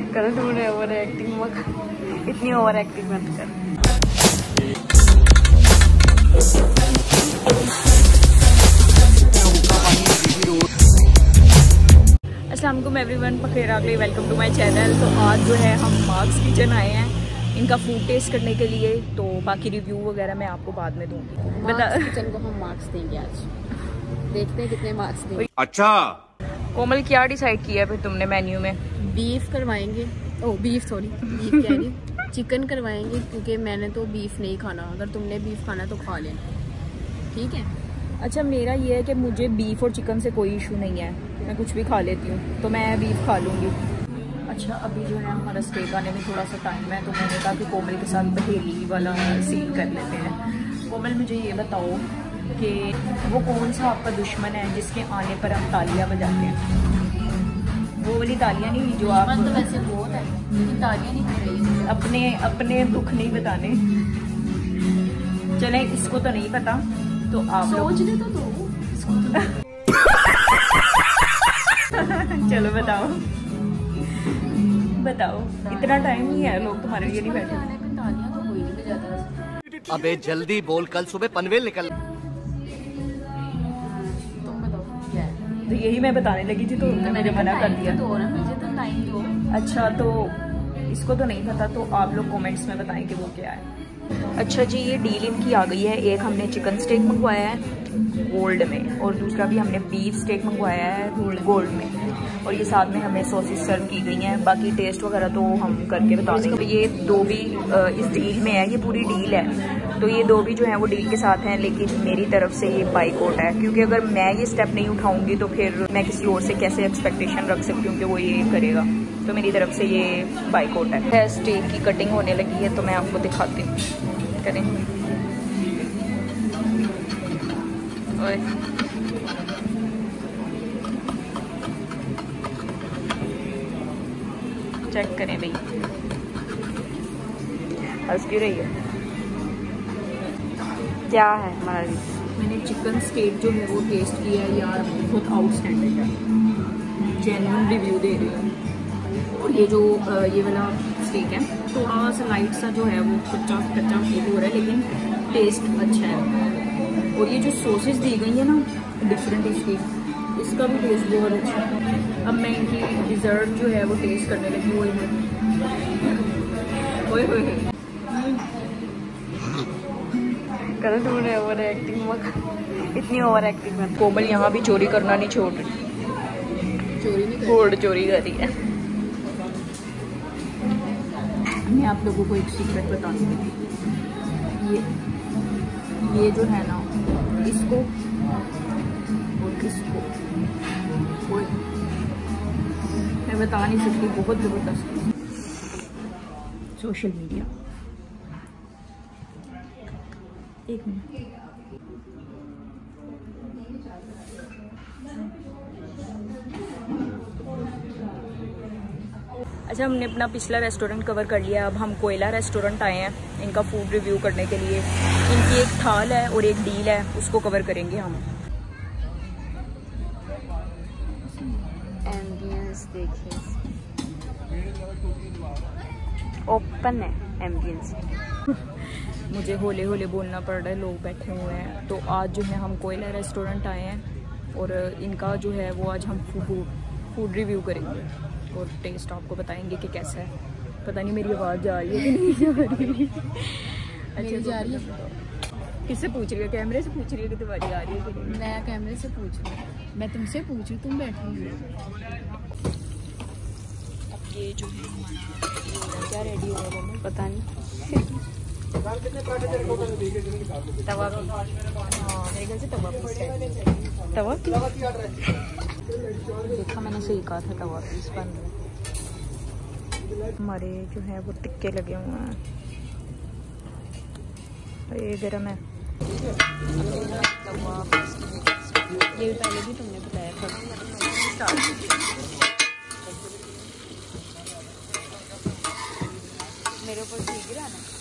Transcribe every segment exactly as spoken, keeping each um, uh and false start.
कर तूने over acting मत, इतनी ओवर एक्टिंग मत कर। अस्सलाम वालेकुम एवरीवन, बखैर आगले, वेलकम टू माय चैनल। तो आज जो है हम मार्क्स किचन आए हैं इनका फूड टेस्ट करने के लिए। तो बाकी रिव्यू वगैरह मैं आपको बाद में दूंगी। बता किचन को हम मार्क्स देंगे आज, देखते हैं कितने मार्क्स देंगे। अच्छा कोमल, क्या डिसाइड किया फिर तुमने मेन्यू में? बीफ करवाएंगे, ओ बीफ सॉरी बीफ कह रही चिकन करवाएंगे, क्योंकि मैंने तो बीफ नहीं खाना। अगर तुमने बीफ खाना तो खा लेना, ठीक है? अच्छा, मेरा ये है कि मुझे बीफ और चिकन से कोई इशू नहीं है, मैं कुछ भी खा लेती हूँ, तो मैं बीफ खा लूँगी। अच्छा, अभी जो है हमारा स्टेक आने में थोड़ा सा टाइम है, तो मैंने कहा कि कोमल के साथ पहेली वाला सीन कर लेते हैं। कोमल, मुझे ये बताओ कि वो कौन सा आपका दुश्मन है जिसके आने पर हम तालियां बजाते हैं? वो वाली तालियां नहीं जो आप तो वैसे बहुत है, लेकिन तालियां नहीं बज रही। अपने अपने दुख नहीं बताने। चले, इसको तो नहीं पता, तो आप सोच ले तो दो इसको तो। चलो बताओ बताओ, इतना टाइम नहीं है, लोग तुम्हारे लिए नहीं बैठे। तालियां तो कोई नहीं बजाता। अबे जल्दी बोल, कल सुबह पनवेल निकल। तुम बताओ क्या है? तो यही मैं बताने लगी थी, तो उन्होंने मुझे मना कर दिया। तो ना मुझे तो टाइम दो। अच्छा, तो इसको तो नहीं पता, तो आप लोग कमेंट्स में बताएं कि वो क्या है। अच्छा जी, ये डील इनकी आ गई है। एक हमने चिकन स्टेक मंगवाया है गोल्ड में, और दूसरा भी हमने बीफ स्टेक मंगवाया है गोल्ड में, और ये साथ में हमें सॉसेस सर्व की गई हैं। बाकी टेस्ट वगैरह तो हम करके बता देंगे। ये दो भी इस डील में है, ये पूरी डील है, तो ये दो भी जो है वो डील के साथ हैं। लेकिन मेरी तरफ से ये बाइकआउट है, क्योंकि अगर मैं ये स्टेप नहीं उठाऊंगी तो फिर मैं किसी और से कैसे एक्सपेक्टेशन रख सकती हूँ कि वो ये करेगा। तो मेरी तरफ से ये बाइकआउट है। स्टेक की कटिंग होने लगी है, तो मैं आपको दिखाती हूँ। करें ओए, चेक करें भाई, हंस क्यों रही है? क्या है हमारा? मैंने चिकन स्टेक जो है वो टेस्ट किया है यार, बहुत आउटस्टैंडिंग है, जेन्युइन रिव्यू दे रही हूँ। और ये जो ये वाला स्टेक है थोड़ा सा लाइट सा जो है वो कच्चा कच्चा फील हो रहा है, लेकिन टेस्ट अच्छा है। और ये जो सॉसेस दी गई है ना डिफरेंट इसकी, इसका भी टेस्ट बहुत अच्छा है। अब मैं इनकी डिज़र्ट जो है वो टेस्ट करने लगी। वो ओए होए कर तूने ओवर एक्टिंग मत, इतनी ओवर एक्टिंग मत। कोमल यहाँ भी चोरी करना नहीं छोड़ रही, चोरी नहीं फूड चोरी कर रही है। मैं आप लोगों को एक सीक्रेट बताऊंगी। ये ये जो है ना, इसको और इसको और मैं बता नहीं सकती, बहुत ज़बरदस्त। सोशल मीडिया, एक मिनट, अच्छा हमने अपना पिछला रेस्टोरेंट कवर कर लिया। अब हम कोयला रेस्टोरेंट आए हैं इनका फूड रिव्यू करने के लिए। इनकी एक थाल है और एक डील है, उसको कवर करेंगे हम। एम्बियंस देखिए, ओपन है एम्बियंस। मुझे होले होले बोलना पड़ रहा है, लोग बैठे हुए हैं। तो आज जो है हम कोयला रेस्टोरेंट आए हैं, और इनका जो है वो आज हम फूड फूड रिव्यू करेंगे और टेस्ट आपको बताएंगे कि कैसा है। पता नहीं मेरी आवाज़ जा रही है कि नहीं जा रही। अच्छा जा रही है? किससे पूछ रही है? कैमरे से पूछ रही है कि तुम्हारी आ रही है कि नहीं? मैं कैमरे से पूछ रही हूँ, मैं तुमसे पूछ रही हूँ, तुम बैठी हो। अब ये जो है हमारा क्या रेडी हो रहा है पता नहीं। तवा, हाँ मेरे घर से तवा तवा देखा मैंने, सही कहा था, तवा पीस बन रहा। हमारे जो है वो टिक्के लगे हुए हैं, ये गरम है। ये पहले भी तुमने बताया था। मेरे ऊपर ठीक रहा ना।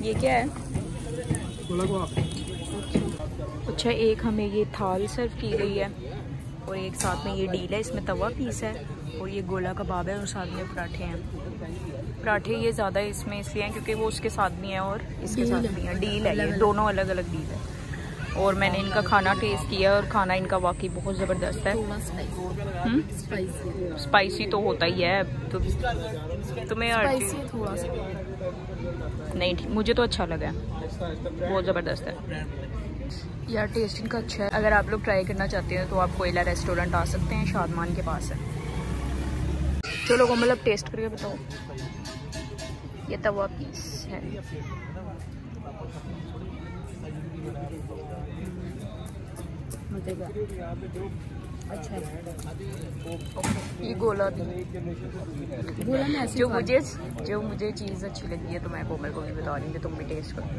ये क्या है? अच्छा, एक हमें ये थाल सर्व की गई है और एक साथ में ये डील है, इसमें तवा पीस है और ये गोला कबाब है और साथ में पराठे हैं। पराठे ये ज़्यादा इसमें इसलिए हैं क्योंकि वो उसके साथ भी हैं और इसके साथ भी हैं। डील है, ये दोनों अलग अलग डील है। और मैंने इनका खाना टेस्ट किया और खाना इनका वाकई बहुत ज़बरदस्त है। स्पाइसी स्पाइसी तो होता ही है, तो तुम्हें थोड़ा सा नहीं ठीक, मुझे तो अच्छा लगा, बहुत ज़बरदस्त है यार, टेस्ट इनका अच्छा है। अगर आप लोग ट्राई करना चाहते हैं तो आप कोयला रेस्टोरेंट आ सकते हैं, शादमान के पास है। चलो कोमल अब टेस्ट करके बताओ। ये तवा पीस है, अच्छा है। ये गोला भी गोला में जो मुझे जो मुझे चीज़ अच्छी लगी है तो मैं कोमल को भी बता रही हूँ कि तुम भी टेस्ट करो।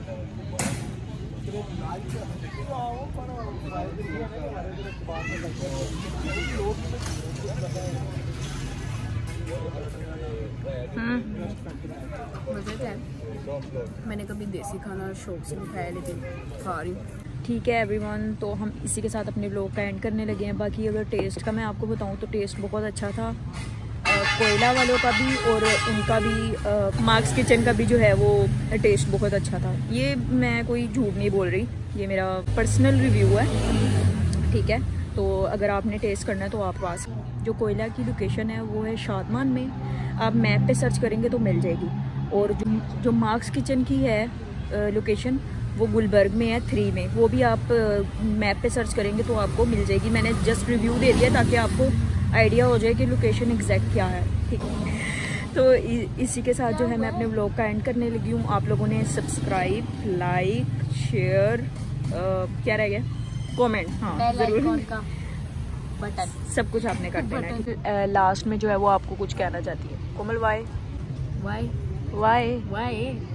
मज़े है। मैंने कभी देसी खाना शौक से नहीं खाया, लेकिन खा रही हूँ। ठीक है एवरीवन, तो हम इसी के साथ अपने व्लॉग का एंड करने लगे हैं। बाकी अगर टेस्ट का मैं आपको बताऊं तो टेस्ट बहुत अच्छा था, कोयला वालों का भी और उनका भी, मार्क्स किचन का भी जो है वो टेस्ट बहुत अच्छा था। ये मैं कोई झूठ नहीं बोल रही, ये मेरा पर्सनल रिव्यू है, ठीक है। तो अगर आपने टेस्ट करना है तो आप पास, जो कोयला की लोकेशन है वो है शादमान में, आप मैप पे सर्च करेंगे तो मिल जाएगी। और जो जो मार्क्स किचन की है लोकेशन वो गुलबर्ग में है, थ्री में, वो भी आप मैप पे सर्च करेंगे तो आपको मिल जाएगी। मैंने जस्ट रिव्यू दे दिया ताकि आपको आइडिया हो जाए कि लोकेशन एग्जैक्ट क्या है, ठीक है। तो इसी के साथ जो है मैं अपने व्लॉग का एंड करने लगी हूँ। आप लोगों ने सब्सक्राइब, लाइक, शेयर, क्या रह गया, कमेंट, हाँ ज़रूर, बटन, सब कुछ आपने कर देना है। लास्ट में जो है वो आपको कुछ कहना चाहती है Komal. Why why why Y